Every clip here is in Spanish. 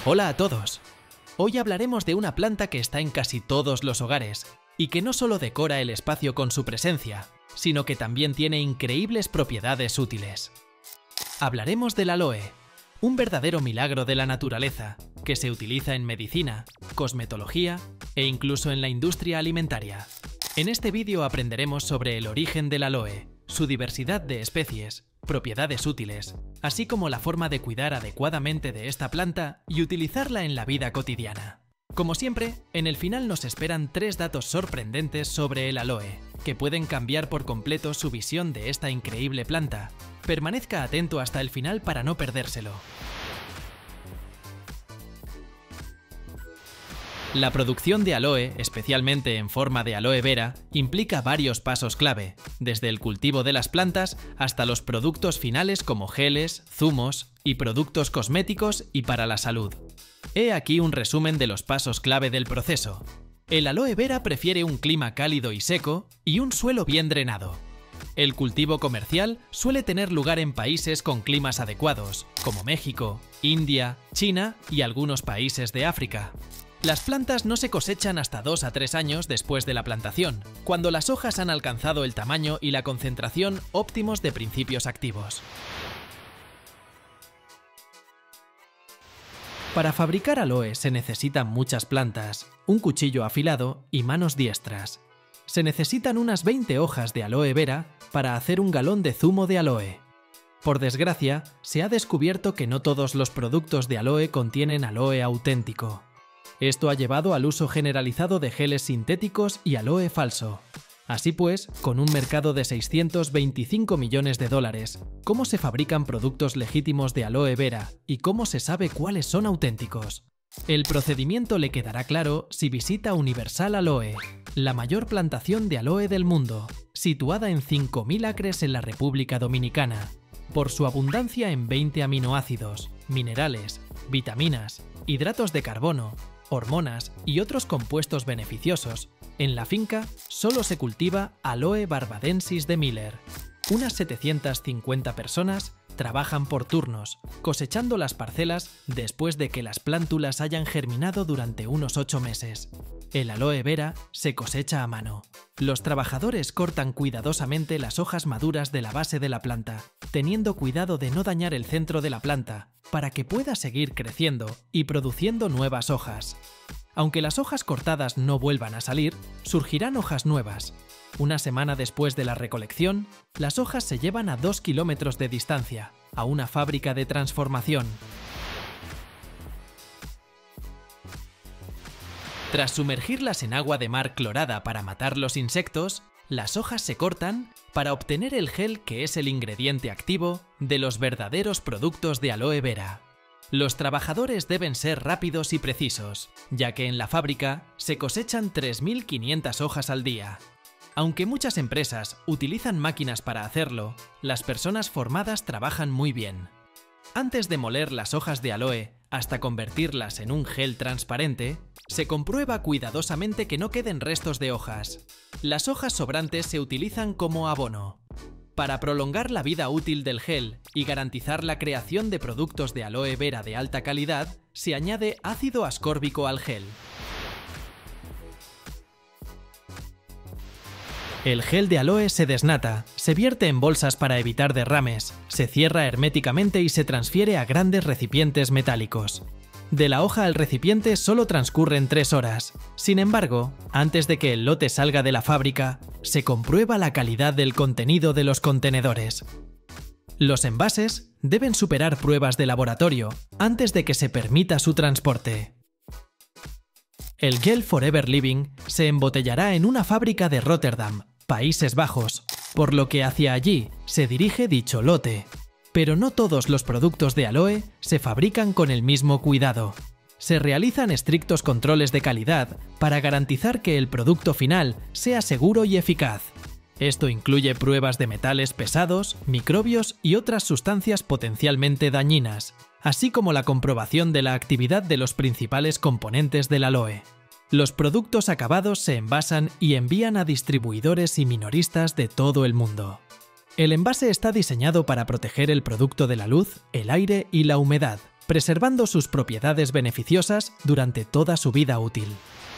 Hola a todos. Hoy hablaremos de una planta que está en casi todos los hogares y que no solo decora el espacio con su presencia, sino que también tiene increíbles propiedades útiles. Hablaremos del aloe, un verdadero milagro de la naturaleza que se utiliza en medicina, cosmetología e incluso en la industria alimentaria. En este vídeo aprenderemos sobre el origen del aloe, su diversidad de especies, propiedades útiles, así como la forma de cuidar adecuadamente de esta planta y utilizarla en la vida cotidiana. Como siempre, en el final nos esperan 3 datos sorprendentes sobre el aloe, que pueden cambiar por completo su visión de esta increíble planta. Permanezca atento hasta el final para no perdérselo. La producción de aloe, especialmente en forma de aloe vera, implica varios pasos clave, desde el cultivo de las plantas hasta los productos finales como geles, zumos y productos cosméticos y para la salud. He aquí un resumen de los pasos clave del proceso. El aloe vera prefiere un clima cálido y seco y un suelo bien drenado. El cultivo comercial suele tener lugar en países con climas adecuados, como México, India, China y algunos países de África. Las plantas no se cosechan hasta 2 a 3 años después de la plantación, cuando las hojas han alcanzado el tamaño y la concentración óptimos de principios activos. Para fabricar aloe se necesitan muchas plantas, un cuchillo afilado y manos diestras. Se necesitan unas 20 hojas de aloe vera para hacer un galón de zumo de aloe. Por desgracia, se ha descubierto que no todos los productos de aloe contienen aloe auténtico. Esto ha llevado al uso generalizado de geles sintéticos y aloe falso. Así pues, con un mercado de 625 millones de dólares, ¿cómo se fabrican productos legítimos de aloe vera y cómo se sabe cuáles son auténticos? El procedimiento le quedará claro si visita Universal Aloe, la mayor plantación de aloe del mundo, situada en 5.000 acres en la República Dominicana. Por su abundancia en 20 aminoácidos, minerales, vitaminas, hidratos de carbono, hormonas y otros compuestos beneficiosos, en la finca solo se cultiva Aloe barbadensis de Miller. Unas 750 personas trabajan por turnos, cosechando las parcelas después de que las plántulas hayan germinado durante unos 8 meses. El aloe vera se cosecha a mano. Los trabajadores cortan cuidadosamente las hojas maduras de la base de la planta, teniendo cuidado de no dañar el centro de la planta, para que pueda seguir creciendo y produciendo nuevas hojas. Aunque las hojas cortadas no vuelvan a salir, surgirán hojas nuevas. Una semana después de la recolección, las hojas se llevan a 2 kilómetros de distancia, a una fábrica de transformación. Tras sumergirlas en agua de mar clorada para matar los insectos, las hojas se cortan para obtener el gel que es el ingrediente activo de los verdaderos productos de aloe vera. Los trabajadores deben ser rápidos y precisos, ya que en la fábrica se cosechan 3.500 hojas al día. Aunque muchas empresas utilizan máquinas para hacerlo, las personas formadas trabajan muy bien. Antes de moler las hojas de aloe hasta convertirlas en un gel transparente, se comprueba cuidadosamente que no queden restos de hojas. Las hojas sobrantes se utilizan como abono. Para prolongar la vida útil del gel y garantizar la creación de productos de aloe vera de alta calidad, se añade ácido ascórbico al gel. El gel de aloe se desnata, se vierte en bolsas para evitar derrames, se cierra herméticamente y se transfiere a grandes recipientes metálicos. De la hoja al recipiente solo transcurren 3 horas. Sin embargo, antes de que el lote salga de la fábrica, se comprueba la calidad del contenido de los contenedores. Los envases deben superar pruebas de laboratorio antes de que se permita su transporte. El gel Forever Living se embotellará en una fábrica de Rotterdam, Países Bajos, por lo que hacia allí se dirige dicho lote. Pero no todos los productos de aloe se fabrican con el mismo cuidado. Se realizan estrictos controles de calidad para garantizar que el producto final sea seguro y eficaz. Esto incluye pruebas de metales pesados, microbios y otras sustancias potencialmente dañinas, así como la comprobación de la actividad de los principales componentes del aloe. Los productos acabados se envasan y envían a distribuidores y minoristas de todo el mundo. El envase está diseñado para proteger el producto de la luz, el aire y la humedad, preservando sus propiedades beneficiosas durante toda su vida útil.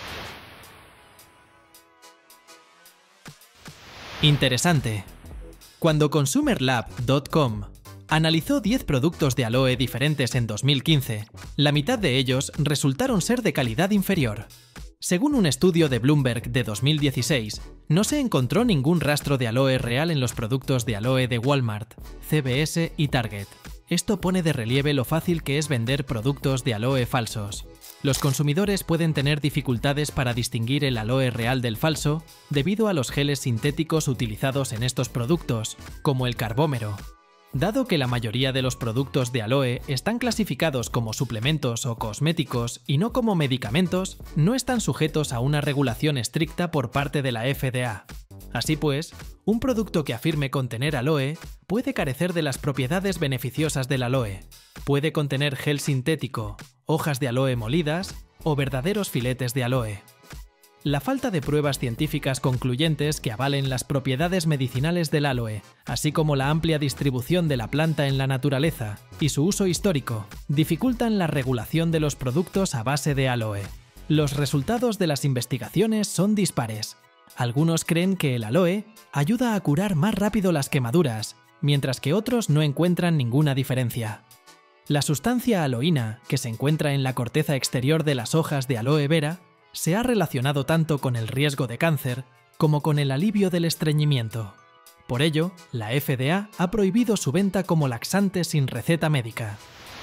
Interesante. Cuando ConsumerLab.com analizó 10 productos de aloe diferentes en 2015, la mitad de ellos resultaron ser de calidad inferior. Según un estudio de Bloomberg de 2016, no se encontró ningún rastro de aloe real en los productos de aloe de Walmart, CVS y Target. Esto pone de relieve lo fácil que es vender productos de aloe falsos. Los consumidores pueden tener dificultades para distinguir el aloe real del falso debido a los geles sintéticos utilizados en estos productos, como el carbómero. Dado que la mayoría de los productos de aloe están clasificados como suplementos o cosméticos y no como medicamentos, no están sujetos a una regulación estricta por parte de la FDA. Así pues, un producto que afirme contener aloe puede carecer de las propiedades beneficiosas del aloe. Puede contener gel sintético, hojas de aloe molidas o verdaderos filetes de aloe. La falta de pruebas científicas concluyentes que avalen las propiedades medicinales del aloe, así como la amplia distribución de la planta en la naturaleza y su uso histórico, dificultan la regulación de los productos a base de aloe. Los resultados de las investigaciones son dispares. Algunos creen que el aloe ayuda a curar más rápido las quemaduras, mientras que otros no encuentran ninguna diferencia. La sustancia aloína, que se encuentra en la corteza exterior de las hojas de aloe vera, se ha relacionado tanto con el riesgo de cáncer como con el alivio del estreñimiento. Por ello, la FDA ha prohibido su venta como laxante sin receta médica.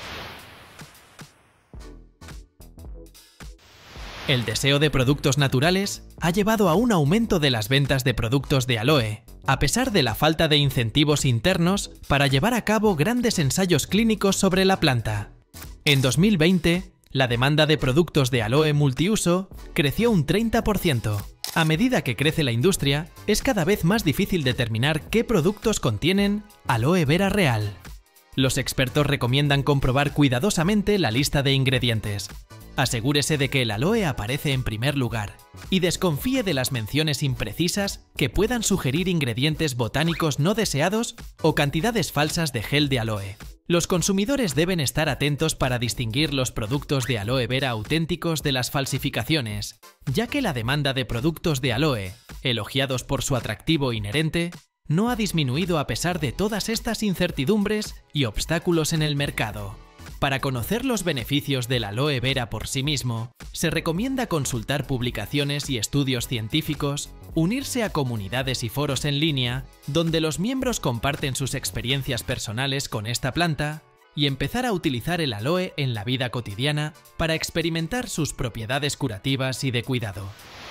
El deseo de productos naturales ha llevado a un aumento de las ventas de productos de aloe, a pesar de la falta de incentivos internos para llevar a cabo grandes ensayos clínicos sobre la planta. En 2020, la demanda de productos de aloe multiuso creció un 30%. A medida que crece la industria, es cada vez más difícil determinar qué productos contienen aloe vera real. Los expertos recomiendan comprobar cuidadosamente la lista de ingredientes. Asegúrese de que el aloe aparece en primer lugar y desconfíe de las menciones imprecisas que puedan sugerir ingredientes botánicos no deseados o cantidades falsas de gel de aloe. Los consumidores deben estar atentos para distinguir los productos de aloe vera auténticos de las falsificaciones, ya que la demanda de productos de aloe, elogiados por su atractivo inherente, no ha disminuido a pesar de todas estas incertidumbres y obstáculos en el mercado. Para conocer los beneficios del aloe vera por sí mismo, se recomienda consultar publicaciones y estudios científicos, unirse a comunidades y foros en línea, donde los miembros comparten sus experiencias personales con esta planta, y empezar a utilizar el aloe en la vida cotidiana para experimentar sus propiedades curativas y de cuidado.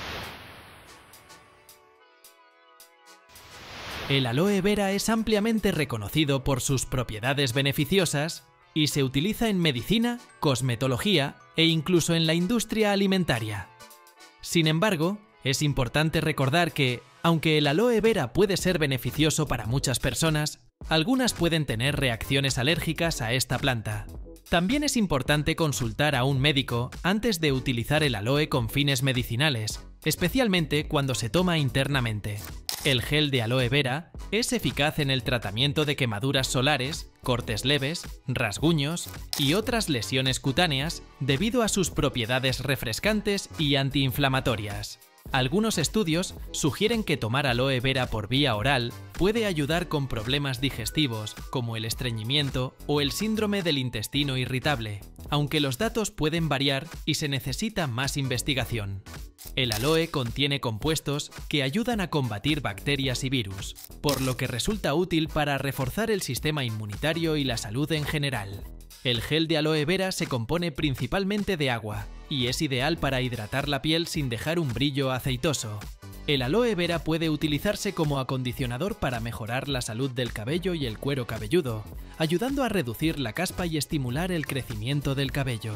El aloe vera es ampliamente reconocido por sus propiedades beneficiosas y se utiliza en medicina, cosmetología e incluso en la industria alimentaria. Sin embargo, es importante recordar que, aunque el aloe vera puede ser beneficioso para muchas personas, algunas pueden tener reacciones alérgicas a esta planta. También es importante consultar a un médico antes de utilizar el aloe con fines medicinales, especialmente cuando se toma internamente. El gel de aloe vera es eficaz en el tratamiento de quemaduras solares, cortes leves, rasguños y otras lesiones cutáneas debido a sus propiedades refrescantes y antiinflamatorias. Algunos estudios sugieren que tomar aloe vera por vía oral puede ayudar con problemas digestivos como el estreñimiento o el síndrome del intestino irritable, aunque los datos pueden variar y se necesita más investigación. El aloe contiene compuestos que ayudan a combatir bacterias y virus, por lo que resulta útil para reforzar el sistema inmunitario y la salud en general. El gel de aloe vera se compone principalmente de agua y es ideal para hidratar la piel sin dejar un brillo aceitoso. El aloe vera puede utilizarse como acondicionador para mejorar la salud del cabello y el cuero cabelludo, ayudando a reducir la caspa y estimular el crecimiento del cabello.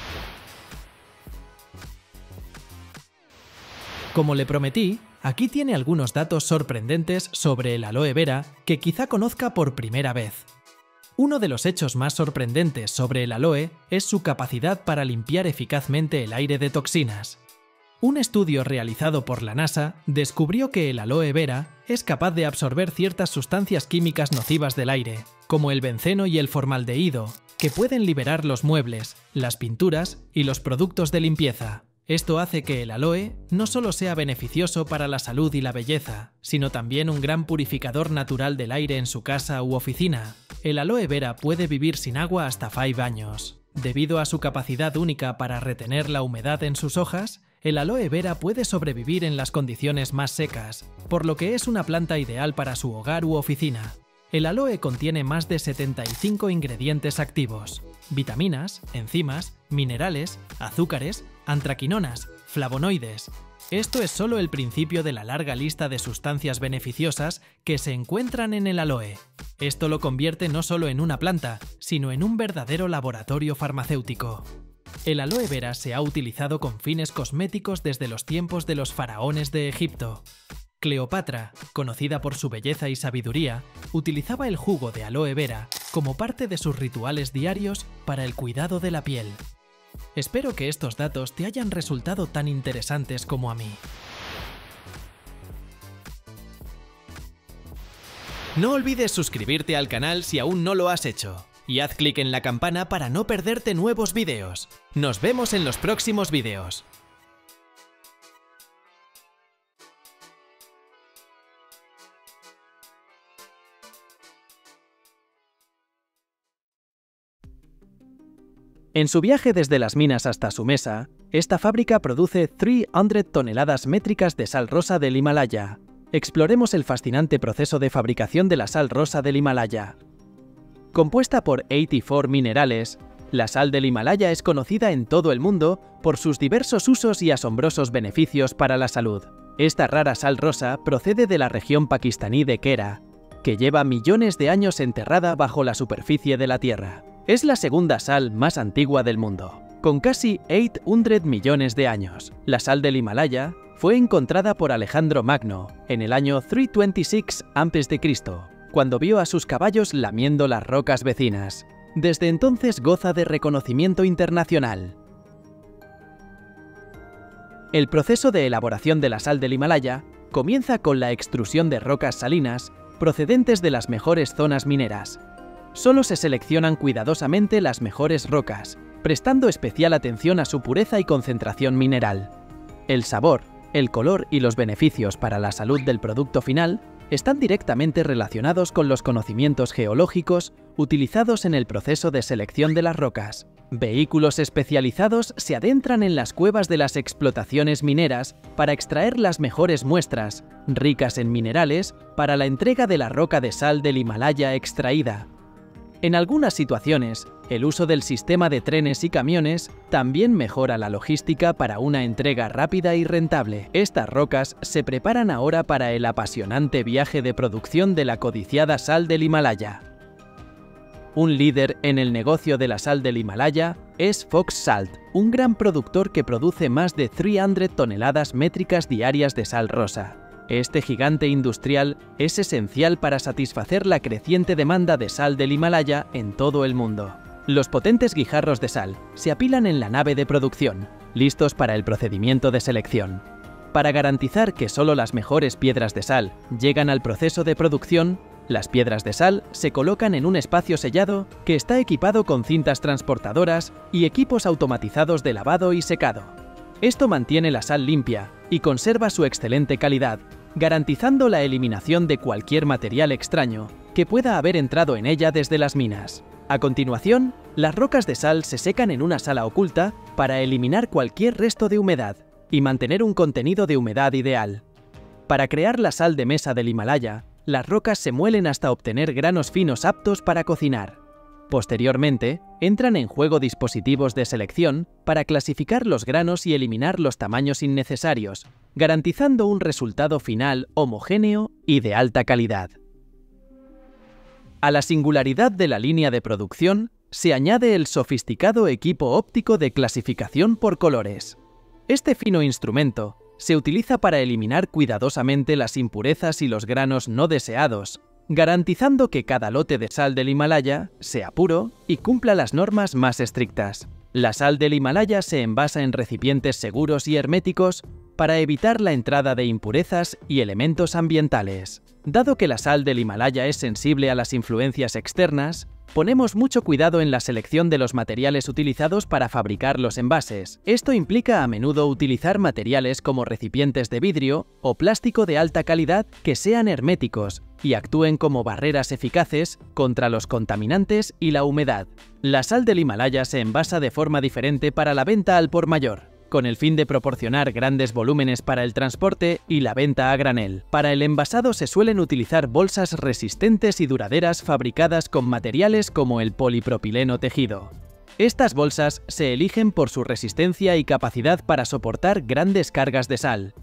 Como le prometí, aquí tiene algunos datos sorprendentes sobre el aloe vera que quizá conozca por primera vez. Uno de los hechos más sorprendentes sobre el aloe es su capacidad para limpiar eficazmente el aire de toxinas. Un estudio realizado por la NASA descubrió que el aloe vera es capaz de absorber ciertas sustancias químicas nocivas del aire, como el benceno y el formaldehído, que pueden liberar los muebles, las pinturas y los productos de limpieza. Esto hace que el aloe no solo sea beneficioso para la salud y la belleza, sino también un gran purificador natural del aire en su casa u oficina. El aloe vera puede vivir sin agua hasta 5 años. Debido a su capacidad única para retener la humedad en sus hojas, el aloe vera puede sobrevivir en las condiciones más secas, por lo que es una planta ideal para su hogar u oficina. El aloe contiene más de 75 ingredientes activos: vitaminas, enzimas, minerales, azúcares, antraquinonas, flavonoides. Esto es solo el principio de la larga lista de sustancias beneficiosas que se encuentran en el aloe. Esto lo convierte no solo en una planta, sino en un verdadero laboratorio farmacéutico. El aloe vera se ha utilizado con fines cosméticos desde los tiempos de los faraones de Egipto. Cleopatra, conocida por su belleza y sabiduría, utilizaba el jugo de aloe vera como parte de sus rituales diarios para el cuidado de la piel. Espero que estos datos te hayan resultado tan interesantes como a mí. No olvides suscribirte al canal si aún no lo has hecho, y haz clic en la campana para no perderte nuevos vídeos. Nos vemos en los próximos vídeos. En su viaje desde las minas hasta su mesa, esta fábrica produce 300 toneladas métricas de sal rosa del Himalaya. Exploremos el fascinante proceso de fabricación de la sal rosa del Himalaya. Compuesta por 84 minerales, la sal del Himalaya es conocida en todo el mundo por sus diversos usos y asombrosos beneficios para la salud. Esta rara sal rosa procede de la región pakistaní de Kera, que lleva millones de años enterrada bajo la superficie de la Tierra. Es la segunda sal más antigua del mundo, con casi 800 millones de años. La sal del Himalaya fue encontrada por Alejandro Magno en el año 326 a.C., cuando vio a sus caballos lamiendo las rocas vecinas. Desde entonces goza de reconocimiento internacional. El proceso de elaboración de la sal del Himalaya comienza con la extrusión de rocas salinas procedentes de las mejores zonas mineras. Solo se seleccionan cuidadosamente las mejores rocas, prestando especial atención a su pureza y concentración mineral. El sabor, el color y los beneficios para la salud del producto final están directamente relacionados con los conocimientos geológicos utilizados en el proceso de selección de las rocas. Vehículos especializados se adentran en las cuevas de las explotaciones mineras para extraer las mejores muestras, ricas en minerales, para la entrega de la roca de sal del Himalaya extraída. En algunas situaciones, el uso del sistema de trenes y camiones también mejora la logística para una entrega rápida y rentable. Estas rocas se preparan ahora para el apasionante viaje de producción de la codiciada sal del Himalaya. Un líder en el negocio de la sal del Himalaya es Fox Salt, un gran productor que produce más de 300 toneladas métricas diarias de sal rosa. Este gigante industrial es esencial para satisfacer la creciente demanda de sal del Himalaya en todo el mundo. Los potentes guijarros de sal se apilan en la nave de producción, listos para el procedimiento de selección. Para garantizar que solo las mejores piedras de sal llegan al proceso de producción, las piedras de sal se colocan en un espacio sellado que está equipado con cintas transportadoras y equipos automatizados de lavado y secado. Esto mantiene la sal limpia y conserva su excelente calidad, garantizando la eliminación de cualquier material extraño que pueda haber entrado en ella desde las minas. A continuación, las rocas de sal se secan en una sala oculta para eliminar cualquier resto de humedad y mantener un contenido de humedad ideal. Para crear la sal de mesa del Himalaya, las rocas se muelen hasta obtener granos finos aptos para cocinar. Posteriormente, entran en juego dispositivos de selección para clasificar los granos y eliminar los tamaños innecesarios, garantizando un resultado final homogéneo y de alta calidad. A la singularidad de la línea de producción se añade el sofisticado equipo óptico de clasificación por colores. Este fino instrumento se utiliza para eliminar cuidadosamente las impurezas y los granos no deseados, garantizando que cada lote de sal del Himalaya sea puro y cumpla las normas más estrictas. La sal del Himalaya se envasa en recipientes seguros y herméticos para evitar la entrada de impurezas y elementos ambientales. Dado que la sal del Himalaya es sensible a las influencias externas, ponemos mucho cuidado en la selección de los materiales utilizados para fabricar los envases. Esto implica a menudo utilizar materiales como recipientes de vidrio o plástico de alta calidad que sean herméticos y actúen como barreras eficaces contra los contaminantes y la humedad. La sal del Himalaya se envasa de forma diferente para la venta al por mayor, con el fin de proporcionar grandes volúmenes para el transporte y la venta a granel. Para el envasado se suelen utilizar bolsas resistentes y duraderas fabricadas con materiales como el polipropileno tejido. Estas bolsas se eligen por su resistencia y capacidad para soportar grandes cargas de sal.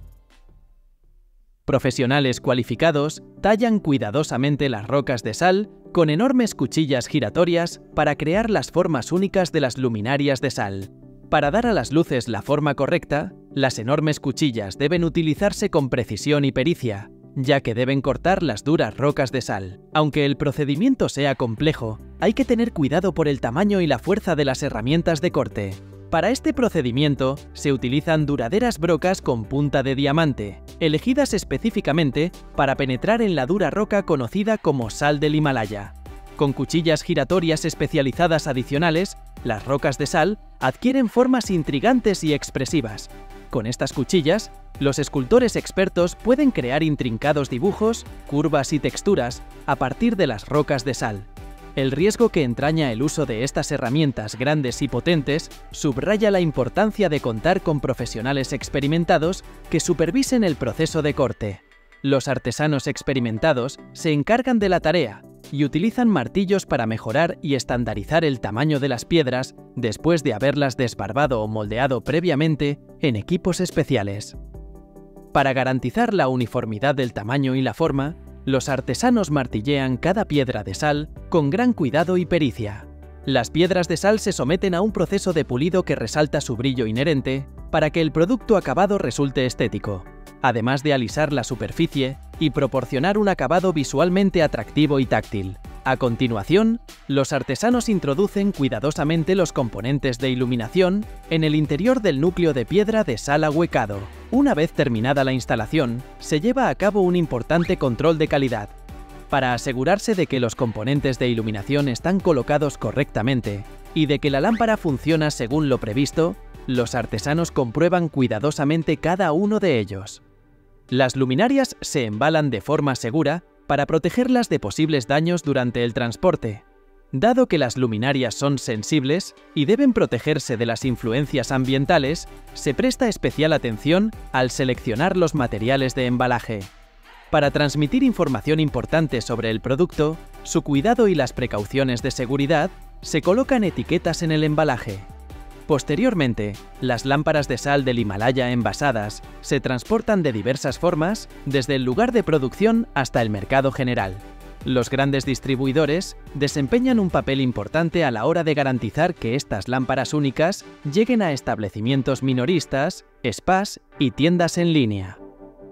Profesionales cualificados tallan cuidadosamente las rocas de sal con enormes cuchillas giratorias para crear las formas únicas de las luminarias de sal. Para dar a las luces la forma correcta, las enormes cuchillas deben utilizarse con precisión y pericia, ya que deben cortar las duras rocas de sal. Aunque el procedimiento sea complejo, hay que tener cuidado por el tamaño y la fuerza de las herramientas de corte. Para este procedimiento se utilizan duraderas brocas con punta de diamante, elegidas específicamente para penetrar en la dura roca conocida como sal del Himalaya. Con cuchillas giratorias especializadas adicionales, las rocas de sal adquieren formas intrigantes y expresivas. Con estas cuchillas, los escultores expertos pueden crear intrincados dibujos, curvas y texturas a partir de las rocas de sal. El riesgo que entraña el uso de estas herramientas grandes y potentes subraya la importancia de contar con profesionales experimentados que supervisen el proceso de corte. Los artesanos experimentados se encargan de la tarea y utilizan martillos para mejorar y estandarizar el tamaño de las piedras después de haberlas desbarbado o moldeado previamente en equipos especiales. Para garantizar la uniformidad del tamaño y la forma, los artesanos martillean cada piedra de sal con gran cuidado y pericia. Las piedras de sal se someten a un proceso de pulido que resalta su brillo inherente para que el producto acabado resulte estético, además de alisar la superficie y proporcionar un acabado visualmente atractivo y táctil. A continuación, los artesanos introducen cuidadosamente los componentes de iluminación en el interior del núcleo de piedra de sal ahuecado. Una vez terminada la instalación, se lleva a cabo un importante control de calidad. Para asegurarse de que los componentes de iluminación están colocados correctamente y de que la lámpara funciona según lo previsto, los artesanos comprueban cuidadosamente cada uno de ellos. Las luminarias se embalan de forma segura para protegerlas de posibles daños durante el transporte. Dado que las luminarias son sensibles y deben protegerse de las influencias ambientales, se presta especial atención al seleccionar los materiales de embalaje. Para transmitir información importante sobre el producto, su cuidado y las precauciones de seguridad, se colocan etiquetas en el embalaje. Posteriormente, las lámparas de sal del Himalaya envasadas se transportan de diversas formas desde el lugar de producción hasta el mercado general. Los grandes distribuidores desempeñan un papel importante a la hora de garantizar que estas lámparas únicas lleguen a establecimientos minoristas, spas y tiendas en línea.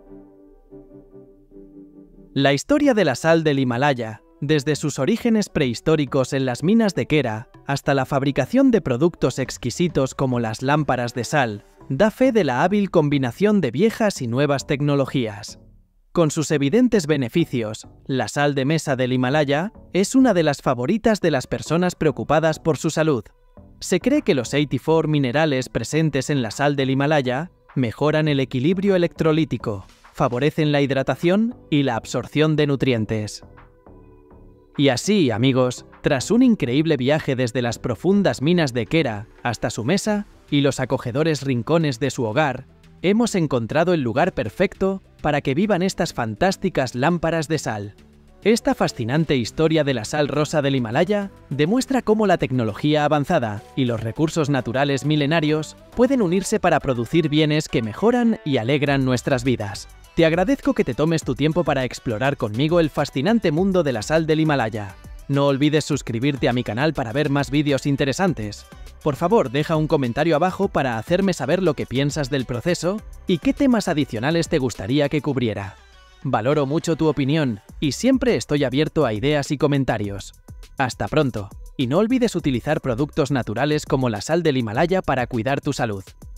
La historia de la sal del Himalaya, desde sus orígenes prehistóricos en las minas de Kera hasta la fabricación de productos exquisitos como las lámparas de sal, da fe de la hábil combinación de viejas y nuevas tecnologías. Con sus evidentes beneficios, la sal de mesa del Himalaya es una de las favoritas de las personas preocupadas por su salud. Se cree que los 84 minerales presentes en la sal del Himalaya mejoran el equilibrio electrolítico, favorecen la hidratación y la absorción de nutrientes. Y así, amigos, tras un increíble viaje desde las profundas minas de Kera hasta su mesa y los acogedores rincones de su hogar, hemos encontrado el lugar perfecto para que vivan estas fantásticas lámparas de sal. Esta fascinante historia de la sal rosa del Himalaya demuestra cómo la tecnología avanzada y los recursos naturales milenarios pueden unirse para producir bienes que mejoran y alegran nuestras vidas. Te agradezco que te tomes tu tiempo para explorar conmigo el fascinante mundo de la sal del Himalaya. No olvides suscribirte a mi canal para ver más vídeos interesantes. Por favor, deja un comentario abajo para hacerme saber lo que piensas del proceso y qué temas adicionales te gustaría que cubriera. Valoro mucho tu opinión y siempre estoy abierto a ideas y comentarios. ¡Hasta pronto! Y no olvides utilizar productos naturales como la sal del Himalaya para cuidar tu salud.